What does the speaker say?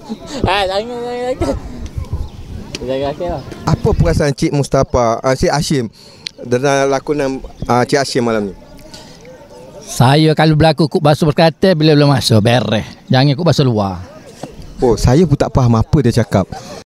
Jangan. Apa perasaan Cik Mustafa, Cik Hashim dengan lakonan Cik Hashim malam ni? Saya kalau berlaku kuk basuh berkata bila belum masuk beres. Jangan kuk basuh luar. Oh, saya pun tak faham apa dia cakap.